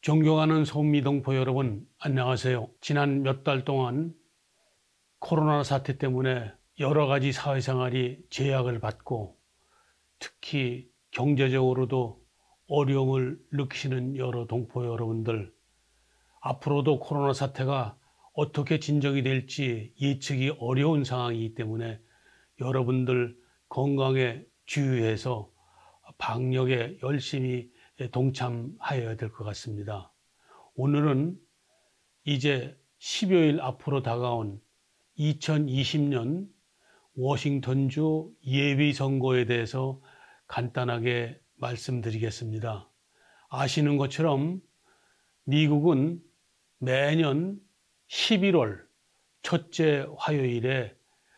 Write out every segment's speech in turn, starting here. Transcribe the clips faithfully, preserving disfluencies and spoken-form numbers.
존경하는 소미동포 여러분, 안녕하세요. 지난 몇 달 동안 코로나 사태 때문에 여러 가지 사회생활이 제약을 받고 특히 경제적으로도 어려움을 느끼시는 여러 동포 여러분들, 앞으로도 코로나 사태가 어떻게 진정이 될지 예측이 어려운 상황이기 때문에 여러분들 건강에 주의해서 방역에 열심히 동참하여야 될 것 같습니다. 오늘은 이제 십여일 앞으로 다가온 이천이십 년 워싱턴주 예비선거에 대해서 간단하게 말씀드리겠습니다. 아시는 것처럼 미국은 매년 십일월 첫째 화요일에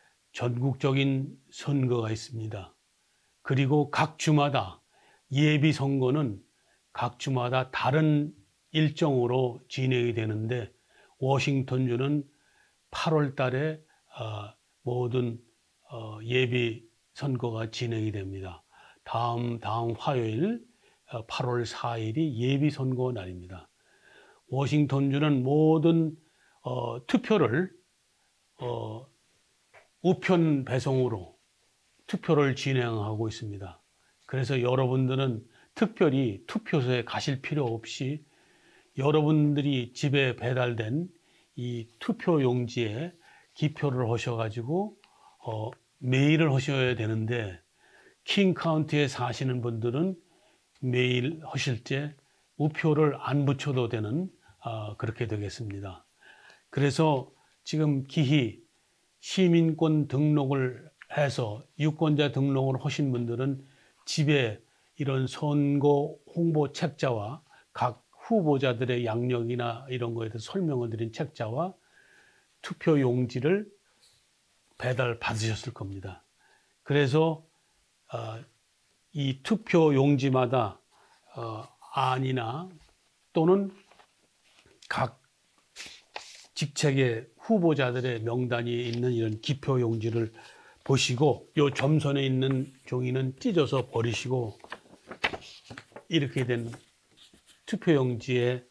전국적인 선거가 있습니다. 그리고 각 주마다 예비선거는 각 주마다 다른 일정으로 진행이 되는데 워싱턴주는 팔월 달에 모든 예비 선거가 진행이 됩니다. 다음 다음 화요일 팔월 사일이 예비 선거 날입니다. 워싱턴주는 모든 어, 투표를 어, 우편 배송으로 투표를 진행하고 있습니다. 그래서 여러분들은 특별히 투표소에 가실 필요 없이 여러분들이 집에 배달된 이 투표 용지에 기표를 하셔가지고 어, 메일을 하셔야 되는데 킹 카운티에 사시는 분들은 메일 하실 때 우표를 안 붙여도 되는 어, 그렇게 되겠습니다. 그래서 지금 기히 시민권 등록을 해서 유권자 등록을 하신 분들은 집에 이런 선거 홍보 책자와 각 후보자들의 양력이나 이런 거에 대해서 설명을 드린 책자와 투표 용지를 배달 받으셨을 겁니다. 그래서 어, 이 투표 용지마다 어, 안이나 또는 각 직책의 후보자들의 명단이 있는 이런 기표 용지를 보시고 이 점선에 있는 종이는 찢어서 버리시고 이렇게 된 투표용지에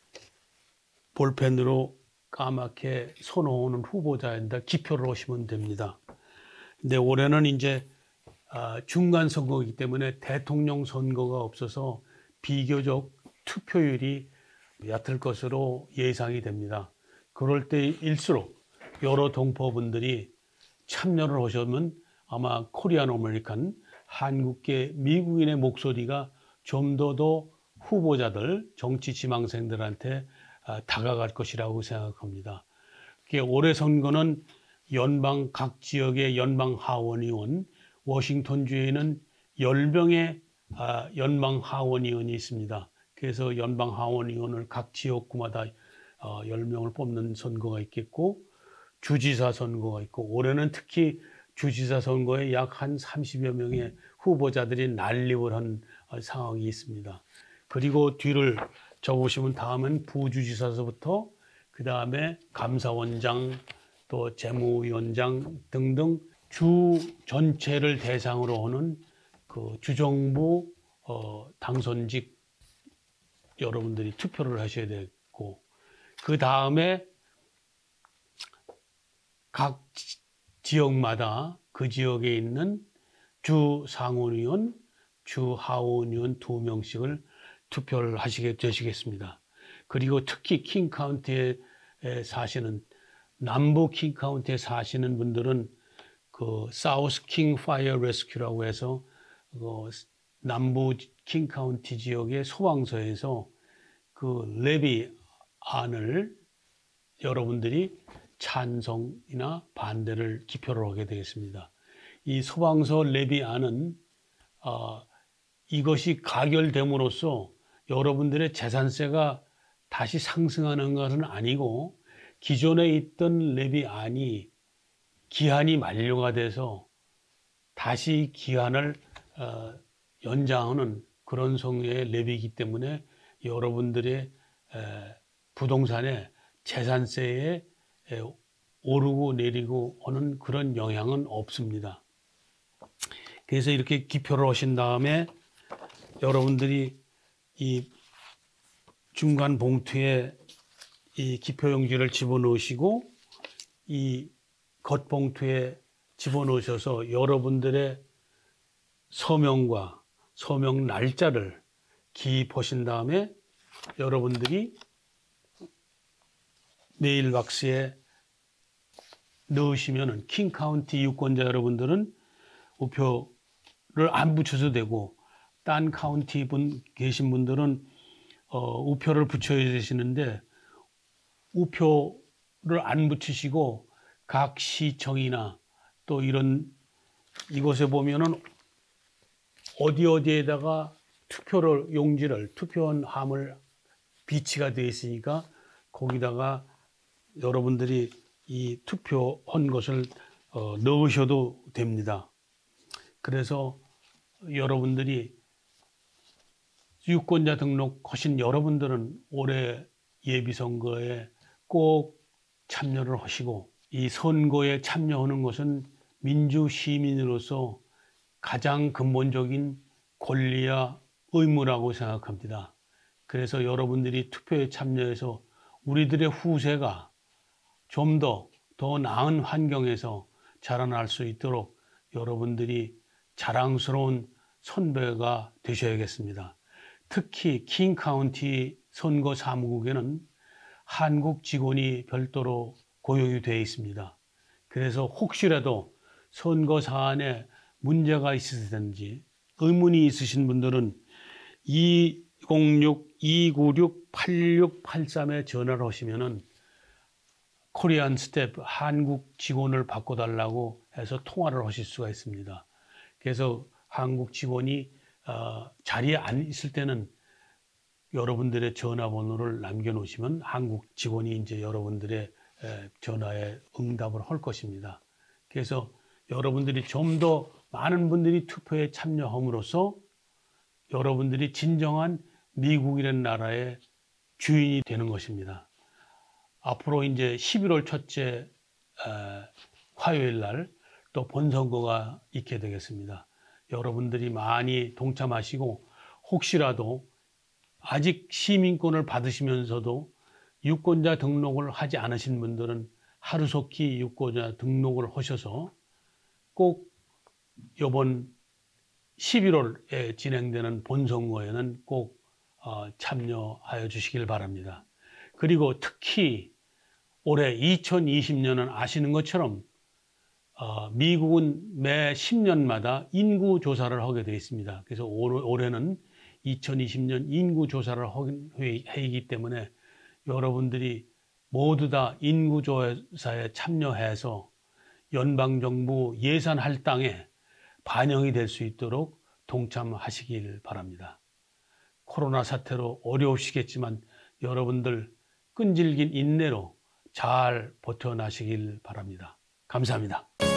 볼펜으로 까맣게 손오는 후보자에다 기표를 하시면 됩니다. 근데 올해는 이제 중간 선거이기 때문에 대통령 선거가 없어서 비교적 투표율이 얕을 것으로 예상이 됩니다. 그럴 때일수록 여러 동포분들이 참여를 하시면 아마 코리안 아메리칸, 한국계 미국인의 목소리가 좀 더 더 후보자들, 정치 지망생들한테 다가갈 것이라고 생각합니다. 올해 선거는 연방 각 지역의 연방 하원의원, 워싱턴주에는 열 명의 연방 하원의원이 있습니다. 그래서 연방 하원의원을 각 지역구마다 열 명을 뽑는 선거가 있겠고 주지사 선거가 있고 올해는 특히 주지사 선거에 약 한 삼십여 명의 후보자들이 난립을 한 상황이 있습니다. 그리고 뒤를 접으시면 다음은 부주지사서부터 그 다음에 감사원장 또 재무위원장 등등 주 전체를 대상으로 하는 그 주정부 어, 당선직 여러분들이 투표를 하셔야 되고 그 다음에 각 지역마다 그 지역에 있는 주 상원의원, 주 하원의원 두 명씩을 투표를 하시게 되시겠습니다. 그리고 특히 킹 카운티에 사시는 남부 킹 카운티에 사시는 분들은 그 사우스 킹 파이어 레스큐라고 해서 그 남부 킹 카운티 지역의 소방서에서 그 레비 안을 여러분들이 찬성이나 반대를 기표를 하게 되겠습니다. 이 소방서 레비안은 어, 이것이 가결됨으로써 여러분들의 재산세가 다시 상승하는 것은 아니고 기존에 있던 레비안이 기한이 만료가 돼서 다시 기한을 어, 연장하는 그런 성의 레비이기 때문에 여러분들의 에, 부동산에 재산세에 에, 오르고 내리고 하는 그런 영향은 없습니다. 그래서 이렇게 기표를 하신 다음에 여러분들이 이 중간 봉투에 이 기표용지를 집어넣으시고 이 겉봉투에 집어넣으셔서 여러분들의 서명과 서명 날짜를 기입하신 다음에 여러분들이 메일박스에 넣으시면은 킹카운티 유권자 여러분들은 우표를 안 붙여도 되고 딴 카운티 분 계신 분들은 어, 우표를 붙여야 되시는데 우표를 안 붙이시고 각 시청이나 또 이런 이곳에 보면은 어디 어디에다가 투표를 용지를 투표한 함을 비치가 되어 있으니까 거기다가 여러분들이 이 투표한 것을 어, 넣으셔도 됩니다. 그래서 여러분들이 유권자 등록하신 여러분들은 올해 예비선거에 꼭 참여를 하시고 이 선거에 참여하는 것은 민주시민으로서 가장 근본적인 권리와 의무라고 생각합니다. 그래서 여러분들이 투표에 참여해서 우리들의 후세가 좀 더 더 나은 환경에서 자라날 수 있도록 여러분들이 자랑스러운 선배가 되셔야겠습니다. 특히 킹카운티 선거사무국에는 한국 직원이 별도로 고용이 되어 있습니다. 그래서 혹시라도 선거 사안에 문제가 있으시든지 의문이 있으신 분들은 이공육 이구육 팔육팔삼에 전화를 하시면은 코리안 스텝 한국 직원을 바꿔달라고 해서 통화를 하실 수가 있습니다. 그래서 한국 직원이 어, 자리에 안 있을 때는 여러분들의 전화번호를 남겨놓으시면 한국 직원이 이제 여러분들의 전화에 응답을 할 것입니다. 그래서 여러분들이 좀 더 많은 분들이 투표에 참여함으로써 여러분들이 진정한 미국이라는 나라의 주인이 되는 것입니다. 앞으로 이제 십일월 첫째 화요일 날 또 본선거가 있게 되겠습니다. 여러분들이 많이 동참하시고 혹시라도 아직 시민권을 받으시면서도 유권자 등록을 하지 않으신 분들은 하루속히 유권자 등록을 하셔서 꼭 이번 십일월에 진행되는 본선거에는 꼭 참여하여 주시길 바랍니다. 그리고 특히 올해 이천이십 년은 아시는 것처럼 미국은 매 십 년마다 인구조사를 하게 되어 있습니다. 그래서 올해는 이천이십 년 인구조사를 하기 때문에 여러분들이 모두 다 인구조사에 참여해서 연방정부 예산 할당에 반영이 될 수 있도록 동참하시길 바랍니다. 코로나 사태로 어려우시겠지만 여러분들 끈질긴 인내로 잘 버텨나시길 바랍니다. 감사합니다.